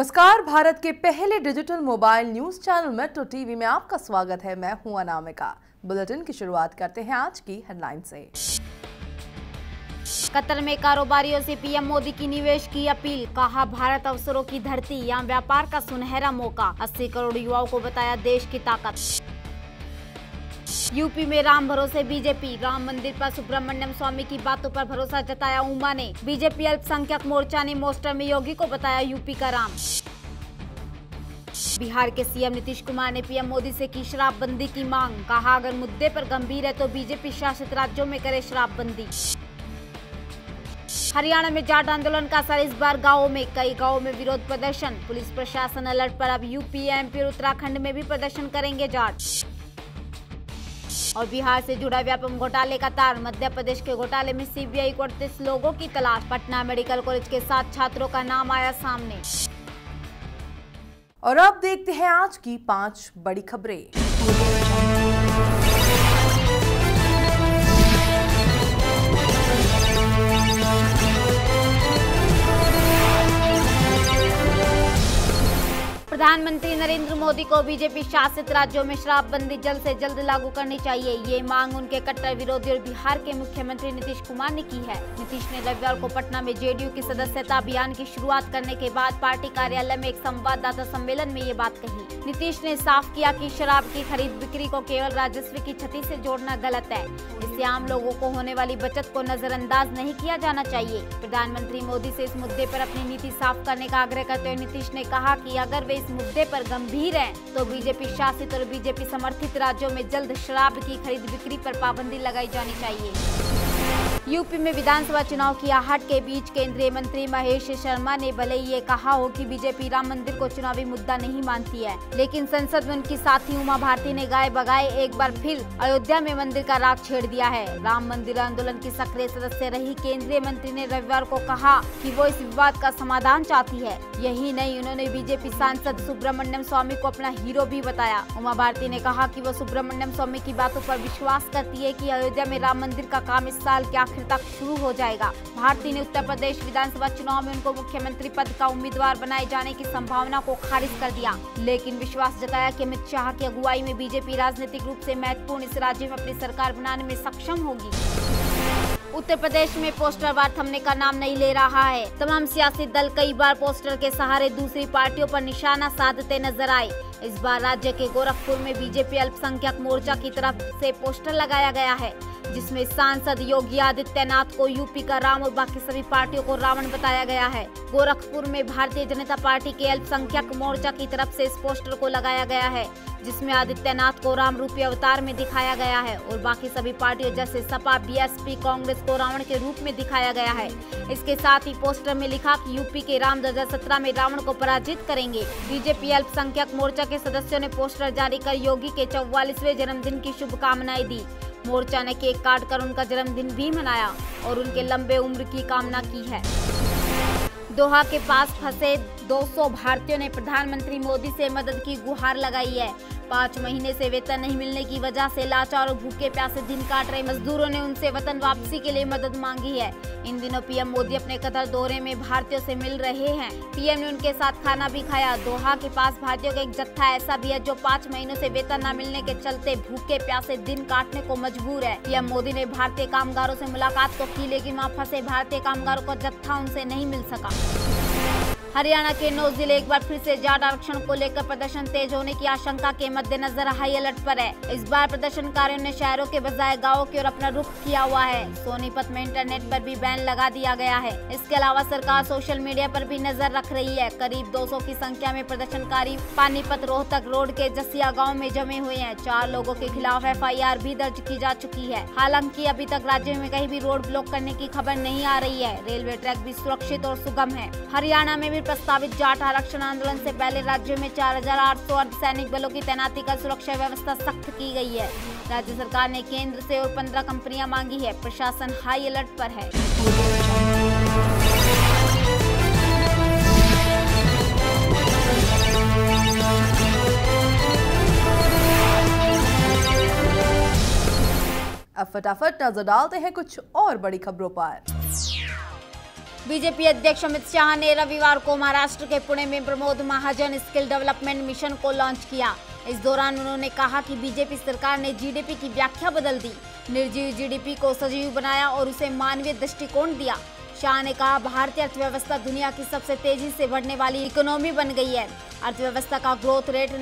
नमस्कार, भारत के पहले digital mobile news channel metro TV में आपका स्वागत है। मैं हूं अनामिका। बुलेटिन की शुरुआत करते हैं आज की हेडलाइन से। कतर में कारोबारियों से पीएम मोदी की निवेश की अपील। कहा, भारत अवसरों की धरती, यहाँ व्यापार का सुनहरा मौका। 80 करोड़ युवाओं को बताया देश की ताकत। यूपी में राम भरोसे बीजेपी, राम मंदिर पर सुब्रमण्यम स्वामी की बातों पर भरोसा जताया उमा ने। बीजेपी अल्पसंख्यक मोर्चा ने पोस्टर में योगी को बताया यूपी का राम। बिहार के सीएम नीतीश कुमार ने पीएम मोदी से की शराबबंदी की मांग। कहा, अगर मुद्दे पर गंभीर है तो बीजेपी शासित राज्यों में करे शराबबंदी। हरियाणा में जाट आंदोलन का असर, इस बार गांवों में कई गांवों में विरोध प्रदर्शन। पुलिस प्रशासन अलर्ट पर, अब यूपी, एमपी और उत्तराखंड में भी प्रदर्शन करेंगे जाट। और बिहार से जुड़ा व्यापम घोटाले का तार, मध्य प्रदेश के घोटाले में सीबीआई को 38 लोगों की तलाश। पटना मेडिकल कॉलेज के 7 छात्रों का नाम आया सामने। और अब देखते हैं आज की 5 बड़ी खबरें। प्रधानमंत्री नरेंद्र मोदी को बीजेपी शासित राज्यों में शराबबंदी जल्द से जल्द लागू करनी चाहिए। ये मांग उनके कट्टर विरोधी और बिहार के मुख्यमंत्री नीतीश कुमार ने की है। नीतीश ने रविवार को पटना में जेडीयू की सदस्यता अभियान की शुरुआत करने के बाद पार्टी कार्यालय में एक संवाददाता सम्मेलन में ये बात कही। नीतीश ने साफ किया कि शराब की खरीद बिक्री को केवल राजस्व की क्षति से जोड़ना गलत है। इससे आम लोगों को होने वाली बचत को नजरअंदाज नहीं किया जाना चाहिए। प्रधानमंत्री मोदी से इस मुद्दे पर अपनी नीति साफ करने का आग्रह करते हुए नीतीश ने कहा कि अगर वे इस मुद्दे पर गंभीर हैं, तो बीजेपी शासित और बीजेपी समर्थित राज्यों में जल्द शराब की खरीद बिक्री पर पाबंदी लगाई जानी चाहिए। यूपी में विधानसभा चुनाव की आहट के बीच केंद्रीय मंत्री महेश शर्मा ने भले ही ये कहा हो कि बीजेपी राम मंदिर को चुनावी मुद्दा नहीं मानती है, लेकिन संसद में उनकी साथी उमा भारती ने गाए बगाए एक बार फिर अयोध्या में मंदिर का राग छेड़ दिया है। राम मंदिर आंदोलन की सक्रिय सदस्य रही केंद्रीय मंत्री ने रविवार को कहा कि वो इस विवाद का समाधान चाहती है। यही नहीं, उन्होंने बीजेपी सांसद सुब्रमण्यम स्वामी को अपना हीरो भी बताया। उमा भारती ने कहा कि वो सुब्रमण्यम स्वामी की बातों पर विश्वास करती है कि अयोध्या में राम मंदिर का काम इस साल के आखिर तक शुरू हो जाएगा। भारती ने उत्तर प्रदेश विधानसभा चुनाव में उनको मुख्यमंत्री पद का उम्मीदवार बनाए जाने की संभावना को खारिज कर दिया, लेकिन विश्वास जताया कि अमित शाह की अगुवाई में बीजेपी राजनीतिक रूप से महत्वपूर्ण इस राज्य में अपनी सरकार बनाने में सक्षम होगी। उत्तर प्रदेश में पोस्टर वार थमने का नाम नहीं ले रहा है। तमाम सियासी दल कई बार पोस्टर के सहारे दूसरी पार्टियों पर निशाना साधते नजर आए। इस बार राज्य के गोरखपुर में बीजेपी अल्पसंख्यक मोर्चा की तरफ से पोस्टर लगाया गया है, जिसमें सांसद योगी आदित्यनाथ को यूपी का राम और बाकी सभी पार्टियों को रावण बताया गया है। गोरखपुर में भारतीय जनता पार्टी के अल्पसंख्यक मोर्चा की तरफ से इस पोस्टर को लगाया गया है, जिसमें आदित्यनाथ को राम रूपी अवतार में दिखाया गया है और बाकी सभी पार्टियों जैसे सपा, बीएसपी, कांग्रेस को रावण के रूप में दिखाया गया है। इसके साथ ही पोस्टर में लिखा कि यूपी के राम 2017 में रावण को पराजित करेंगे। बीजेपी अल्पसंख्यक मोर्चा के सदस्यों ने पोस्टर जारी कर योगी के 44वें जन्मदिन की शुभकामनाएं दी। मोर्चा ने केक काट कर उनका जन्मदिन भी मनाया और उनके लंबे उम्र की कामना की है। दोहा के पास फंसे 200 भारतीयों ने प्रधानमंत्री मोदी से मदद की गुहार लगाई है। 5 महीने से वेतन नहीं मिलने की वजह से लाचार और भूखे प्यासे दिन काट रहे मजदूरों ने उनसे वतन वापसी के लिए मदद मांगी है। इन दिनों पीएम मोदी अपने कतर दौरे में भारतीयों से मिल रहे हैं। पीएम ने उनके साथ खाना भी खाया। दोहा के पास भारतीयों का एक जत्था ऐसा भी है जो 5 महीनों से वेतन न मिलने के चलते भूखे प्यासे दिन काटने को मजबूर है। पीएम मोदी ने भारतीय कामगारों से मुलाकात तो की, लेकिन वहाँ फंसे भारतीय कामगारों का जत्था उनसे नहीं मिल सका। हरियाणा के 9 जिले एक बार फिर से जाट आरक्षण को लेकर प्रदर्शन तेज होने की आशंका के मद्देनजर हाई अलर्ट पर है। इस बार प्रदर्शनकारियों ने शहरों के बजाय गांवों की ओर अपना रुख किया हुआ है। सोनीपत में इंटरनेट पर भी बैन लगा दिया गया है। इसके अलावा सरकार सोशल मीडिया पर भी नजर रख रही है। करीब 200 की संख्या में प्रदर्शनकारी पानीपत रोहतक रोड के जसिया गाँव में जमे हुए हैं। 4 लोगों के खिलाफ FIR भी दर्ज की जा चुकी है। हालांकि अभी तक राज्य में कहीं भी रोड ब्लॉक करने की खबर नहीं आ रही है। रेलवे ट्रैक भी सुरक्षित और सुगम है। हरियाणा में प्रस्तावित जाट आरक्षण आंदोलन से पहले राज्य में 4800 अर्धसैनिक बलों की तैनाती कर सुरक्षा व्यवस्था सख्त की गई है। राज्य सरकार ने केंद्र से और 15 कंपनियां मांगी है। प्रशासन हाई अलर्ट पर है। अब फटाफट नजर डालते हैं कुछ और बड़ी खबरों पर। बीजेपी अध्यक्ष अमित शाह ने रविवार को महाराष्ट्र के पुणे में Pramod Mahajan skill development mission को लॉन्च किया। इस दौरान उन्होंने कहा कि बीजेपी सरकार ने जीडीपी की व्याख्या बदल दी, निर्जीव जीडीपी को सजीव बनाया और उसे मानवीय दृष्टिकोण दिया। शाह ने कहा, भारतीय अर्थव्यवस्था दुनिया की सबसे तेजी से बढ़ने वाली इकोनॉमी बन गई है। अर्थव्यवस्था का ग्रोथ रेट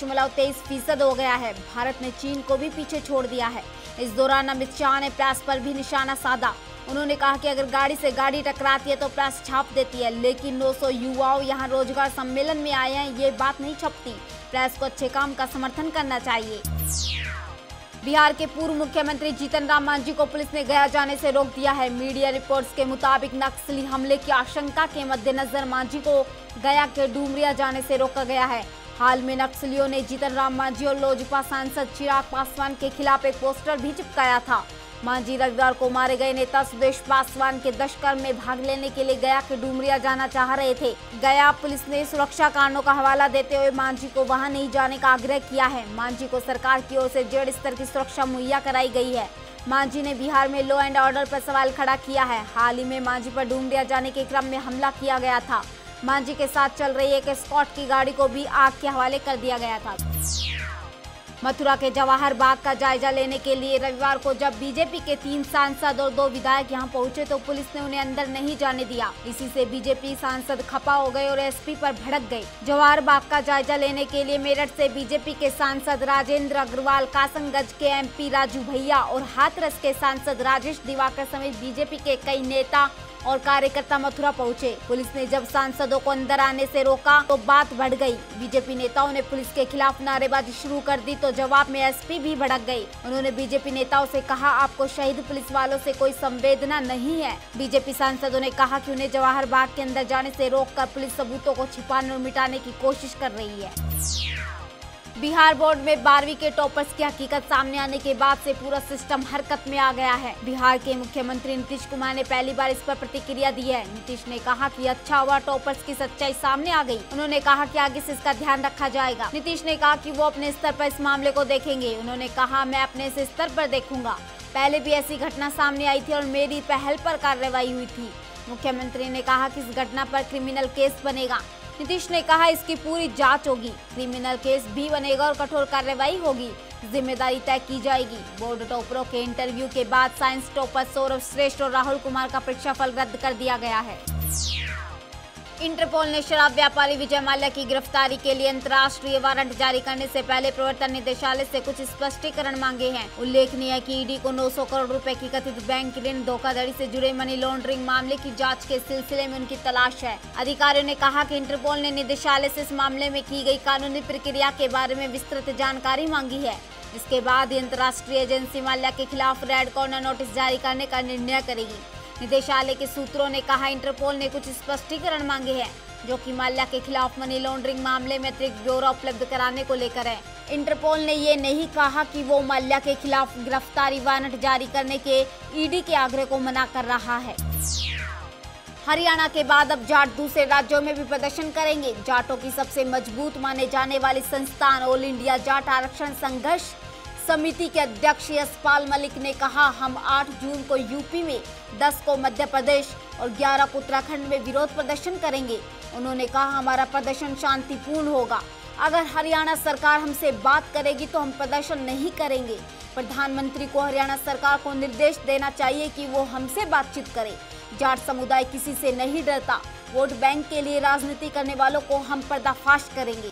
9.23% हो गया है। भारत ने चीन को भी पीछे छोड़ दिया है। इस दौरान अमित शाह ने प्रेस पर भी निशाना साधा। उन्होंने कहा कि अगर गाड़ी से गाड़ी टकराती है तो प्रेस छाप देती है, लेकिन 900 युवाओं यहाँ रोजगार सम्मेलन में आए हैं, ये बात नहीं छपती। प्रेस को अच्छे काम का समर्थन करना चाहिए। बिहार के पूर्व मुख्यमंत्री जीतन राम मांझी को पुलिस ने गया जाने से रोक दिया है। मीडिया रिपोर्ट्स के मुताबिक नक्सली हमले की आशंका के मद्देनजर मांझी को गया के डुमरिया जाने से रोका गया है। हाल में नक्सलियों ने जीतन राम मांझी और लोजपा सांसद चिराग पासवान के खिलाफ एक पोस्टर भी चिपकाया था। मांझी रविवार को मारे गए नेता सुदेश पासवान के दुष्कर्म में भाग लेने के लिए गया के डुमरिया जाना चाह रहे थे। गया पुलिस ने सुरक्षा कारणों का हवाला देते हुए मांझी को वहां नहीं जाने का आग्रह किया है। मांझी को सरकार की ओर से जेड स्तर की सुरक्षा मुहैया कराई गई है। मांझी ने बिहार में लॉ एंड ऑर्डर पर सवाल खड़ा किया है। हाल ही में मांझी पर डुमरिया जाने के क्रम में हमला किया गया था। मांझी के साथ चल रही एक स्कॉट की गाड़ी को भी आग के हवाले कर दिया गया था। मथुरा के जवाहर बाग का जायजा लेने के लिए रविवार को जब बीजेपी के 3 सांसद और 2 विधायक यहां पहुंचे तो पुलिस ने उन्हें अंदर नहीं जाने दिया। इसी से बीजेपी सांसद खफा हो गए और एसपी पर भड़क गए। जवाहर बाग का जायजा लेने के लिए मेरठ से बीजेपी के सांसद राजेंद्र अग्रवाल, कासमगंज के एमपी राजू भैया और हाथरस के सांसद राजेश दिवाकर समेत बीजेपी के कई नेता और कार्यकर्ता मथुरा पहुंचे। पुलिस ने जब सांसदों को अंदर आने से रोका तो बात बढ़ गई। बीजेपी नेताओं ने पुलिस के खिलाफ नारेबाजी शुरू कर दी तो जवाब में एसपी भी भड़क गई। उन्होंने बीजेपी नेताओं से कहा, आपको शहीद पुलिस वालों से कोई संवेदना नहीं है। बीजेपी सांसदों ने कहा कि उन्हें जवाहर बाग के अंदर जाने से रोककर पुलिस सबूतों को छिपाने और मिटाने की कोशिश कर रही है। बिहार बोर्ड में 12वीं के टॉपर्स की हकीकत सामने आने के बाद से पूरा सिस्टम हरकत में आ गया है। बिहार के मुख्यमंत्री नीतीश कुमार ने पहली बार इस पर प्रतिक्रिया दी है। नीतीश ने कहा कि अच्छा हुआ टॉपर्स की सच्चाई सामने आ गई। उन्होंने कहा कि आगे से इसका ध्यान रखा जाएगा। नीतीश ने कहा कि वो अपने स्तर पर इस मामले को देखेंगे। उन्होंने कहा, मैं अपने से स्तर पर देखूंगा। पहले भी ऐसी घटना सामने आई थी और मेरी पहल पर कार्रवाई हुई थी। मुख्यमंत्री ने कहा कि इस घटना पर क्रिमिनल केस बनेगा। नीतीश ने कहा, इसकी पूरी जांच होगी, क्रिमिनल केस भी बनेगा और कठोर कार्रवाई होगी, जिम्मेदारी तय की जाएगी। बोर्ड टॉपरों के इंटरव्यू के बाद साइंस टॉपर सौरभ श्रेष्ठ और राहुल कुमार का परीक्षाफल रद्द कर दिया गया है। इंटरपोल ने शराब व्यापारी विजय माल्या की गिरफ्तारी के लिए अंतर्राष्ट्रीय वारंट जारी करने से पहले प्रवर्तन निदेशालय से कुछ स्पष्टीकरण मांगे हैं। उल्लेखनीय है कि ईडी को 900 करोड़ रुपए की कथित बैंक ऋण धोखाधड़ी से जुड़े मनी लॉन्ड्रिंग मामले की जांच के सिलसिले में उनकी तलाश है। अधिकारियों ने कहा कि इंटरपोल ने निदेशालय से इस मामले में की गई कानूनी प्रक्रिया के बारे में विस्तृत जानकारी मांगी है। इसके बाद ही अंतर्राष्ट्रीय एजेंसी माल्या के खिलाफ रेड कॉर्नर नोटिस जारी करने का निर्णय करेगी। निदेशालय के सूत्रों ने कहा, इंटरपोल ने कुछ स्पष्टीकरण मांगे हैं जो कि माल्या के खिलाफ मनी लॉन्ड्रिंग मामले में अतिरिक्त ब्यौरा उपलब्ध कराने को लेकर है। इंटरपोल ने ये नहीं कहा कि वो माल्या के खिलाफ गिरफ्तारी वारंट जारी करने के ईडी के आग्रह को मना कर रहा है। हरियाणा के बाद अब जाट दूसरे राज्यों में भी प्रदर्शन करेंगे। जाटों की सबसे मजबूत माने जाने वाली संस्थान ऑल इंडिया जाट आरक्षण संघर्ष समिति के अध्यक्ष यशपाल मलिक ने कहा, हम 8 जून को यूपी में, 10 को मध्य प्रदेश और 11 को उत्तराखंड में विरोध प्रदर्शन करेंगे। उन्होंने कहा, हमारा प्रदर्शन शांतिपूर्ण होगा। अगर हरियाणा सरकार हमसे बात करेगी तो हम प्रदर्शन नहीं करेंगे। प्रधानमंत्री को हरियाणा सरकार को निर्देश देना चाहिए कि वो हमसे बातचीत करे। जाट समुदाय किसी से नहीं डरता। वोट बैंक के लिए राजनीति करने वालों को हम पर्दाफाश करेंगे।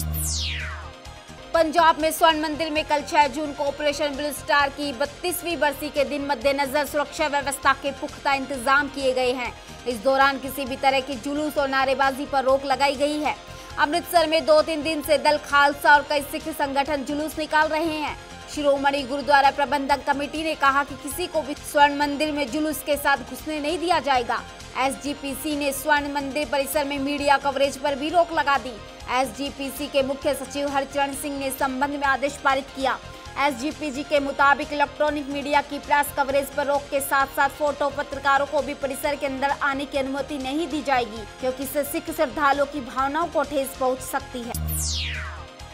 पंजाब में स्वर्ण मंदिर में कल 6 जून को ऑपरेशन ब्लू स्टार की 32वीं बरसी के दिन मद्देनजर सुरक्षा व्यवस्था के पुख्ता इंतजाम किए गए हैं। इस दौरान किसी भी तरह की जुलूस और नारेबाजी पर रोक लगाई गई है। अमृतसर में 2-3 दिन से दल खालसा और कई सिख संगठन जुलूस निकाल रहे हैं। शिरोमणि गुरुद्वारा प्रबंधक कमेटी ने कहा कि किसी को भी स्वर्ण मंदिर में जुलूस के साथ घुसने नहीं दिया जाएगा। एसजीपीसी ने स्वर्ण मंदिर परिसर में मीडिया कवरेज पर भी रोक लगा दी। एसजीपीसी के मुख्य सचिव हरचरण सिंह ने इस संबंध में आदेश पारित किया। एसजीपीसी के मुताबिक इलेक्ट्रॉनिक मीडिया की प्रेस कवरेज पर रोक के साथ साथ फोटो पत्रकारों को भी परिसर के अंदर आने की अनुमति नहीं दी जाएगी, क्योंकि इससे सिख श्रद्धालुओं की भावनाओं को ठेस पहुंच सकती है।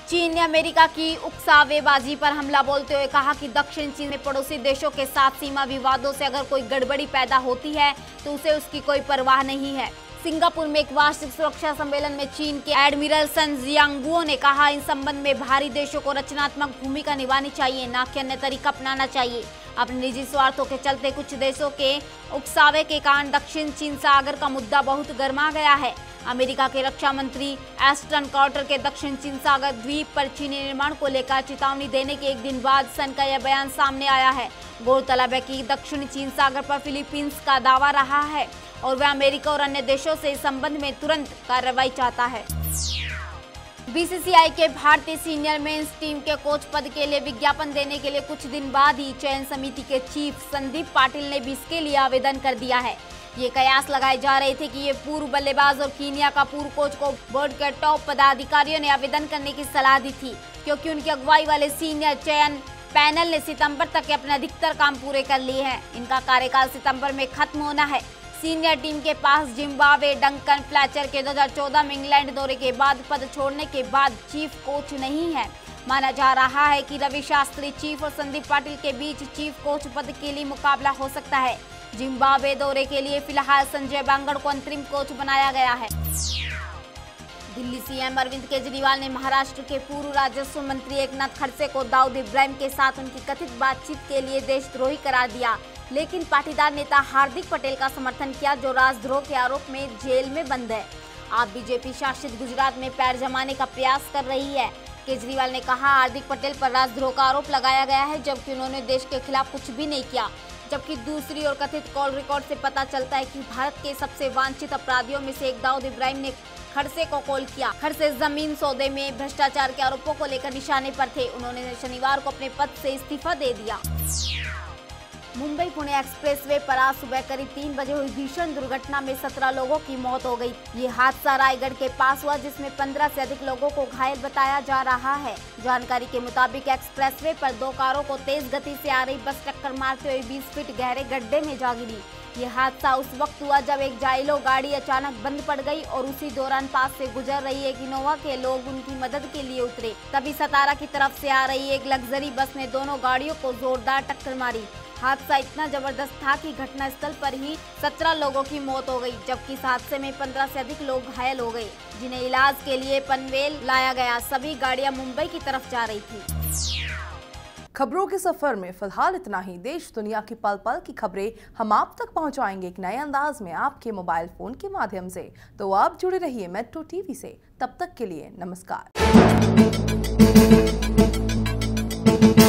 चीन ने अमेरिका की उकसावेबाजी पर हमला बोलते हुए कहा कि दक्षिण चीन में पड़ोसी देशों के साथ सीमा विवादों से अगर कोई गड़बड़ी पैदा होती है तो उसे उसकी कोई परवाह नहीं है। सिंगापुर में एक वार्षिक सुरक्षा सम्मेलन में चीन के एडमिरल सन जियांगुओ ने कहा, इन संबंध में बाहरी देशों को रचनात्मक भूमिका निभानी चाहिए, न कि अन्य तरीका अपनाना चाहिए। अपने निजी स्वार्थों के चलते कुछ देशों के उकसावे के कारण दक्षिण चीन सागर का मुद्दा बहुत गर्मा गया है। अमेरिका के रक्षा मंत्री एस्टन कार्टर के दक्षिण चीन सागर द्वीप पर चीनी निर्माण को लेकर चेतावनी देने के एक दिन बाद सन का यह बयान सामने आया है। गौरतलब है कि दक्षिण चीन सागर पर फिलीपींस का दावा रहा है और वह अमेरिका और अन्य देशों से इस संबंध में तुरंत कार्रवाई चाहता है। बीसीसीआई के भारतीय सीनियर मेंस टीम के कोच पद के लिए विज्ञापन देने के लिए कुछ दिन बाद ही चयन समिति के चीफ संदीप पाटिल ने भी इसके लिए आवेदन कर दिया है। ये कयास लगाए जा रहे थे कि ये पूर्व बल्लेबाज और कीनिया का पूर्व कोच को बोर्ड के टॉप पदाधिकारियों ने आवेदन करने की सलाह दी थी, क्योंकि उनकी अगुवाई वाले सीनियर चयन पैनल ने सितंबर तक अपने अधिकतर काम पूरे कर लिए हैं। इनका कार्यकाल सितंबर में खत्म होना है। सीनियर टीम के पास जिम्बाब्वे डंकन फ्लेचर के 2014 में इंग्लैंड दौरे के बाद पद छोड़ने के बाद चीफ कोच नहीं है। माना जा रहा है कि रवि शास्त्री चीफ और संदीप पाटिल के बीच चीफ कोच पद के लिए मुकाबला हो सकता है। जिम्बाब्वे दौरे के लिए फिलहाल संजय बांगड़ को अंतरिम कोच बनाया गया है। दिल्ली सीएम अरविंद केजरीवाल ने महाराष्ट्र के पूर्व राजस्व मंत्री एकनाथ खड़से को दाऊद इब्राहिम के साथ उनकी कथित बातचीत के लिए देशद्रोही करार दिया, लेकिन पाटीदार नेता हार्दिक पटेल का समर्थन किया, जो राजद्रोह के आरोप में जेल में बंद है। आप बीजेपी शासित गुजरात में पैर जमाने का प्रयास कर रही है। केजरीवाल ने कहा, हार्दिक पटेल पर राजद्रोह का आरोप लगाया गया है, जबकि उन्होंने देश के खिलाफ कुछ भी नहीं किया। जबकि दूसरी ओर कथित कॉल रिकॉर्ड से पता चलता है कि भारत के सबसे वांछित अपराधियों में से एक दाऊद इब्राहिम ने खड़से को कॉल किया। खड़से जमीन सौदे में भ्रष्टाचार के आरोपों को लेकर निशाने पर थे। उन्होंने शनिवार को अपने पद से इस्तीफा दे दिया। मुंबई पुणे एक्सप्रेसवे पर आज सुबह करीब 3 बजे हुई भीषण दुर्घटना में 17 लोगों की मौत हो गई। ये हादसा रायगढ़ के पास हुआ, जिसमें 15 से अधिक लोगों को घायल बताया जा रहा है। जानकारी के मुताबिक एक्सप्रेसवे पर 2 कारों को तेज गति से आ रही बस टक्कर मारते हुए 20 फीट गहरे गड्ढे में जा गिरी। ये हादसा उस वक्त हुआ जब एक जाइलो गाड़ी अचानक बंद पड़ गई और उसी दौरान पास से गुजर रही एक इनोवा के लोग उनकी मदद के लिए उतरे। तभी सतारा की तरफ से आ रही एक लग्जरी बस ने दोनों गाड़ियों को जोरदार टक्कर मारी। हादसा इतना जबरदस्त था कि घटनास्थल पर ही 17 लोगों की मौत हो गई, जबकि इस हादसे में 15 से अधिक लोग घायल हो गए, जिन्हें इलाज के लिए पनवेल लाया गया। सभी गाड़ियां मुंबई की तरफ जा रही थी। खबरों के सफर में फिलहाल इतना ही। देश दुनिया की पल पल की खबरें हम आप तक पहुंचाएंगे एक नए अंदाज में आपके मोबाइल फोन के माध्यम से। तो आप जुड़े रहिए मेट्रो टीवी से। तब तक के लिए नमस्कार।